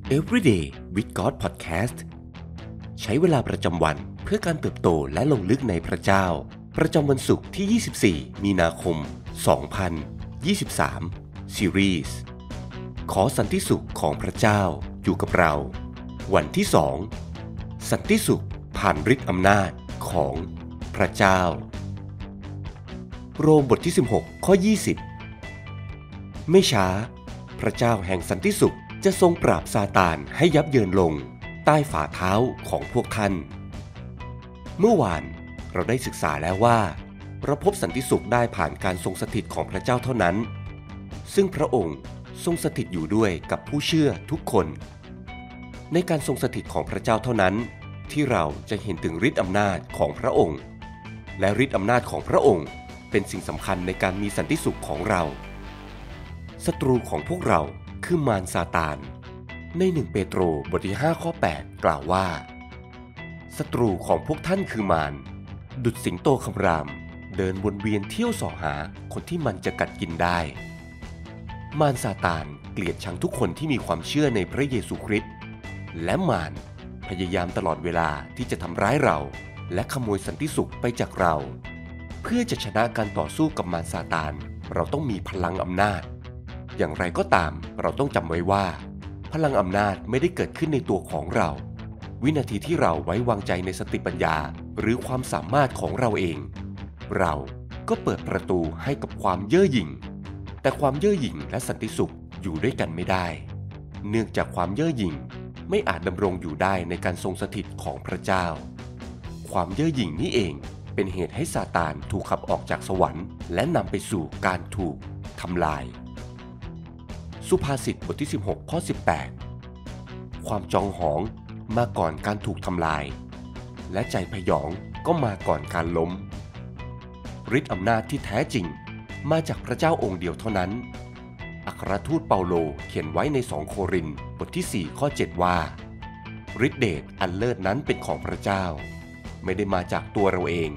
Everyday with God Podcast ใช้เวลาประจำวันเพื่อการเติบโตและลงลึกในพระเจ้าประจำวันศุกร์ที่ 24 มีนาคม 2023 ซีรีส์ขอสันติสุขของพระเจ้าอยู่กับเราวันที่ 2 สันติสุขผ่านฤทธิ์อำนาจของพระเจ้าโรมบทที่ 16 ข้อ 20 ไม่ช้าพระเจ้าแห่งสันติสุขจะทรงปราบซาตานให้ยับเยินลงใต้ฝ่าเท้าของพวกท่านเมื่อวานเราได้ศึกษาแล้วว่าเราพบสันติสุขได้ผ่านการทรงสถิตของพระเจ้าเท่านั้นซึ่งพระองค์ทรงสถิตอยู่ด้วยกับผู้เชื่อทุกคนในการทรงสถิตของพระเจ้าเท่านั้นที่เราจะเห็นถึงฤทธิ์อำนาจของพระองค์และฤทธิ์อำนาจของพระองค์เป็นสิ่งสำคัญในการมีสันติสุขของเราศัตรูของพวกเราคือมารซาตานใน1 เปโตรบทที่ 5 ข้อ 8 กล่าวว่าศัตรูของพวกท่านคือมารดุจสิงโตคำรามเดินวนเวียนเที่ยวส่อหาคนที่มันจะกัดกินได้มารซาตานเกลียดชังทุกคนที่มีความเชื่อในพระเยซูคริสต์และมารพยายามตลอดเวลาที่จะทำร้ายเราและขโมยสันติสุขไปจากเราเพื่อจะชนะการต่อสู้กับมารซาตานเราต้องมีพลังอำนาจอย่างไรก็ตามเราต้องจำไว้ว่าพลังอำนาจไม่ได้เกิดขึ้นในตัวของเราวินาทีที่เราไว้วางใจในสติปัญญาหรือความสามารถของเราเองเราก็เปิดประตูให้กับความเย่อหยิ่งแต่ความเย่อหยิ่งและสันติสุขอยู่ด้วยกันไม่ได้เนื่องจากความเย่อหยิ่งไม่อาจดำรงอยู่ได้ในการทรงสถิตของพระเจ้าความเย่อหยิ่งนี้เองเป็นเหตุให้ซาตานถูกขับออกจากสวรรค์และนำไปสู่การถูกทำลายสุภาษิตบทที่ 16 ข้อ 18 ความจองหองมาก่อนการถูกทำลายและใจพยองก็มาก่อนการล้มฤทธิ์อำนาจที่แท้จริงมาจากพระเจ้าองค์เดียวเท่านั้นอัครทูตเปาโลเขียนไว้ใน2 โครินธ์บทที่ 4 ข้อ 7 ว่าฤทธิเดชอันเลิศนั้นเป็นของพระเจ้าไม่ได้มาจากตัวเราเอง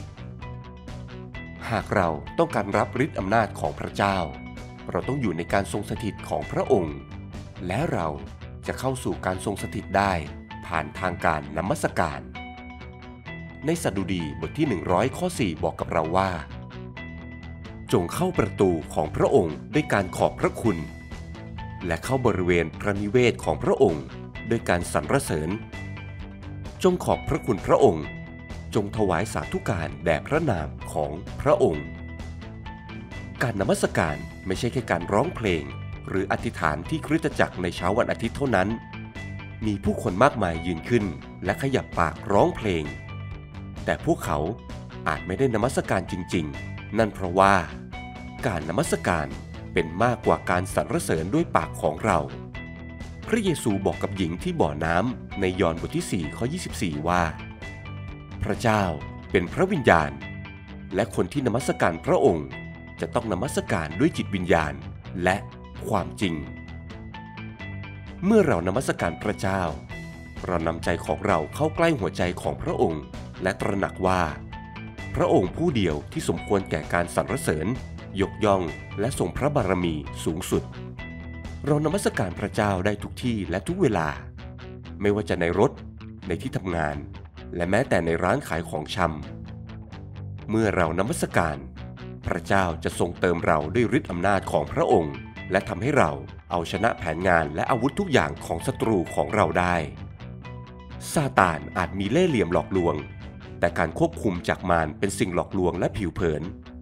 หากเราต้องการรับฤทธิ์อำนาจของพระเจ้าเราต้องอยู่ในการทรงสถิตของพระองค์และเราจะเข้าสู่การทรงสถิตได้ผ่านทางการนมัสการในสดุดีบทที่ 100 ข้อ 4 บอกกับเราว่าจงเข้าประตูของพระองค์ด้วยการขอบพระคุณและเข้าบริเวณพระนิเวศของพระองค์ด้วยการสรรเสริญจงขอบพระคุณพระองค์จงถวายสาธุการแด่พระนามของพระองค์การนมัสการไม่ใช่แค่การร้องเพลงหรืออธิษฐานที่คริสตจักรในเช้าวันอาทิตย์เท่านั้นมีผู้คนมากมายยืนขึ้นและขยับปากร้องเพลงแต่พวกเขาอาจไม่ได้นมัสการจริงๆนั่นเพราะว่าการนมัสการเป็นมากกว่าการสรรเสริญด้วยปากของเราพระเยซูบอกกับหญิงที่บ่อน้ำในยอห์นบทที่ 4 ข้อ 24 ว่าพระเจ้าเป็นพระวิญญาณและคนที่นมัสการพระองค์จะต้องนมัสการด้วยจิตวิญญาณและความจริงเมื่อเรานมัสการพระเจ้าเรานำใจของเราเข้าใกล้หัวใจของพระองค์และตระหนักว่าพระองค์ผู้เดียวที่สมควรแก่การสรรเสริญยกย่องและทรงพระบารมีสูงสุดเรานมัสการพระเจ้าได้ทุกที่และทุกเวลาไม่ว่าจะในรถในที่ทำงานและแม้แต่ในร้านขายของชำเมื่อเรานมัสการพระเจ้าจะทรงเติมเราด้วยฤทธิ์อำนาจของพระองค์และทำให้เราเอาชนะแผนงานและอาวุธทุกอย่างของศัตรูของเราได้ซาตานอาจมีเล่ห์เหลี่ยมหลอกลวงแต่การควบคุมจากมารเป็นสิ่งหลอกลวงและผิวเผิน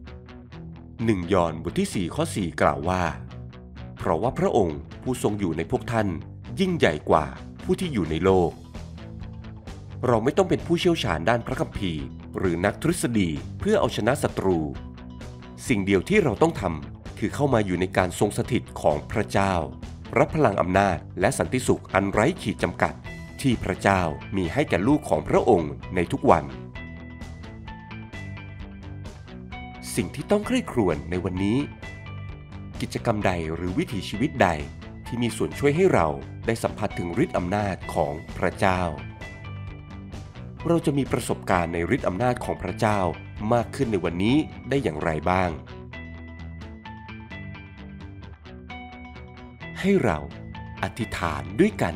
1 ยอห์นบทที่ 4 ข้อ 4 กล่าวว่าเพราะว่าพระองค์ผู้ทรงอยู่ในพวกท่านยิ่งใหญ่กว่าผู้ที่อยู่ในโลกเราไม่ต้องเป็นผู้เชี่ยวชาญด้านพระคัมภีร์หรือนักทฤษฎีเพื่อเอาชนะศัตรูสิ่งเดียวที่เราต้องทำคือเข้ามาอยู่ในการทรงสถิตของพระเจ้ารับพลังอำนาจและสันติสุขอันไร้ขีดจำกัดที่พระเจ้ามีให้แก่ลูกของพระองค์ในทุกวันสิ่งที่ต้องใคร่ครวญในวันนี้กิจกรรมใดหรือวิถีชีวิตใดที่มีส่วนช่วยให้เราได้สัมผัสถึงฤทธิ์อำนาจของพระเจ้าเราจะมีประสบการณ์ในฤทธิ์อำนาจของพระเจ้ามากขึ้นในวันนี้ได้อย่างไรบ้างให้เราอธิษฐานด้วยกัน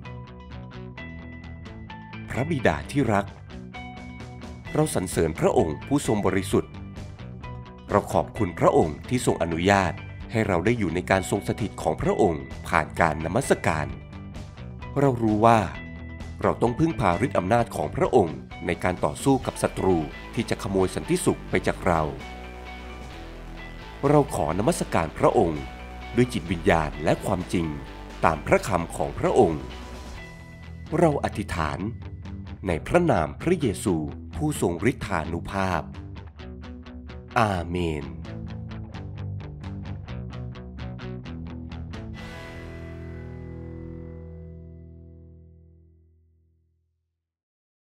พระบิดาที่รักเราสรรเสริญพระองค์ผู้ทรงบริสุทธิ์เราขอบคุณพระองค์ที่ทรงอนุญาตให้เราได้อยู่ในการทรงสถิตของพระองค์ผ่านการนมัสการเรารู้ว่าเราต้องพึ่งพาฤทธิอำนาจของพระองค์ในการต่อสู้กับศัตรูที่จะขโมยสันติสุขไปจากเราขอนมัสการพระองค์ด้วยจิตวิญญาณและความจริงตามพระคำของพระองค์เราอธิษฐานในพระนามพระเยซูผู้ทรงฤทธานุภาพอาเมน